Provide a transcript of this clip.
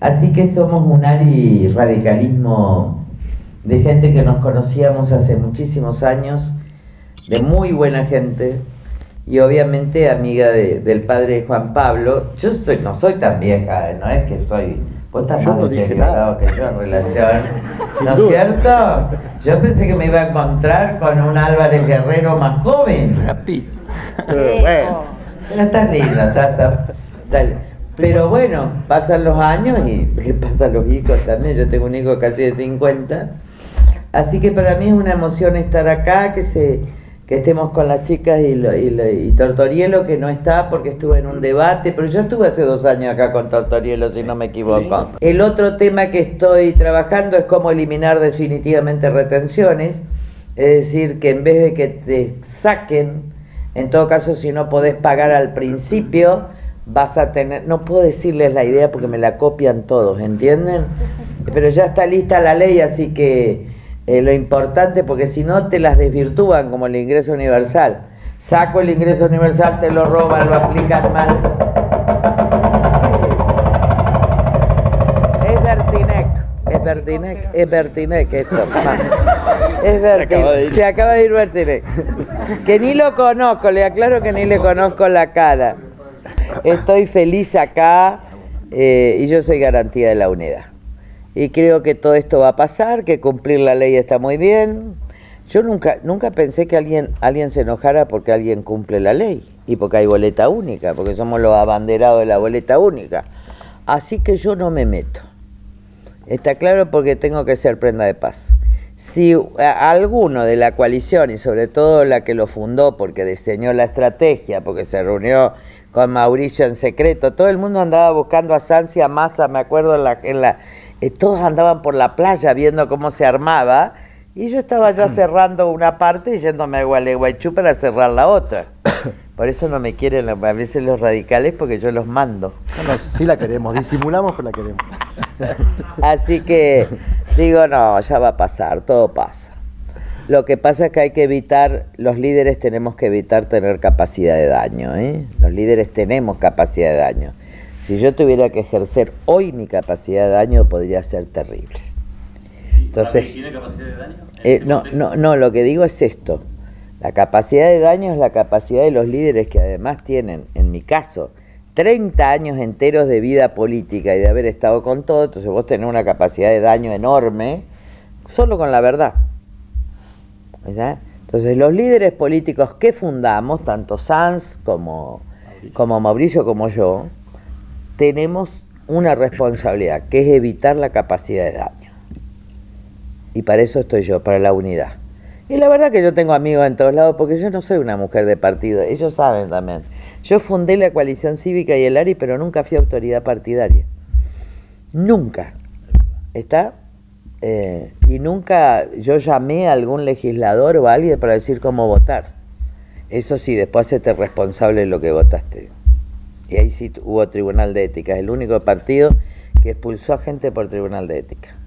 Así que somos un ARI radicalismo de gente que nos conocíamos hace muchísimos años, de muy buena gente, y obviamente amiga del padre Juan Pablo. Yo no soy tan vieja, no es que soy... Vos estás más deteriorado que yo en relación, ¿no es cierto? Yo pensé que me iba a encontrar con un Álvarez Guerrero más joven. Rapid. Bueno, pero está lindo, pero bueno, pasan los años y pasan los hijos también. Yo tengo un hijo casi de 50. Así que para mí es una emoción estar acá, que estemos con las chicas y Tortorielo, que no está porque estuve en un debate, pero yo estuve hace 2 años acá con Tortorielo, si no me equivoco. Sí. El otro tema que estoy trabajando es cómo eliminar definitivamente retenciones, es decir, que en vez de que te saquen, en todo caso, si no podés pagar al principio, vas a tener, no puedo decirles la idea porque me la copian todos, ¿entienden? Pero ya está lista la ley, así que lo importante, porque si no te las desvirtúan, como el ingreso universal. Saco el ingreso universal, te lo roban, lo aplican mal. Es Bertinec esto. Se acaba de ir Bertinec. Que ni lo conozco, le aclaro que ni le conozco la cara. Estoy feliz acá y yo soy garantía de la unidad. Y creo que todo esto va a pasar, que cumplir la ley está muy bien. Yo nunca pensé que alguien se enojara porque alguien cumple la ley y porque hay boleta única, porque somos los abanderados de la boleta única. Así que yo no me meto. Está claro, porque tengo que ser prenda de paz. Si alguno de la coalición, y sobre todo la que lo fundó porque diseñó la estrategia, porque se reunió con Mauricio en secreto, todo el mundo andaba buscando a Sanz y a Massa, me acuerdo, todos andaban por la playa viendo cómo se armaba, y yo estaba ya cerrando una parte y yéndome a Gualeguaychú para cerrar la otra. Por eso no me quieren a veces los radicales, porque yo los mando. No, sí la queremos, disimulamos, pero la queremos. Así que digo, no, ya va a pasar, todo pasa. Lo que pasa es que hay que evitar, los líderes tenemos que evitar tener capacidad de daño, ¿eh? Los líderes tenemos capacidad de daño. Si yo tuviera que ejercer hoy mi capacidad de daño, podría ser terrible. Entonces, ¿Tiene capacidad de daño? No, lo que digo es esto. La capacidad de daño es la capacidad de los líderes, que además tienen, en mi caso, 30 años enteros de vida política y de haber estado con todo. Entonces vos tenés una capacidad de daño enorme solo con la verdad, ¿verdad? Entonces los líderes políticos que fundamos, tanto Sanz como Mauricio como yo, tenemos una responsabilidad, que es evitar la capacidad de daño. Y para eso estoy yo, para la unidad. Y la verdad que yo tengo amigos en todos lados, porque yo no soy una mujer de partido, ellos saben también. Yo fundé la Coalición Cívica y el ARI, pero nunca fui autoridad partidaria. Nunca. ¿Está? Y nunca yo llamé a algún legislador o a alguien para decir cómo votar. Eso sí, después hacete responsable de lo que votaste. Y ahí sí hubo tribunal de ética. Es el único partido que expulsó a gente por tribunal de ética.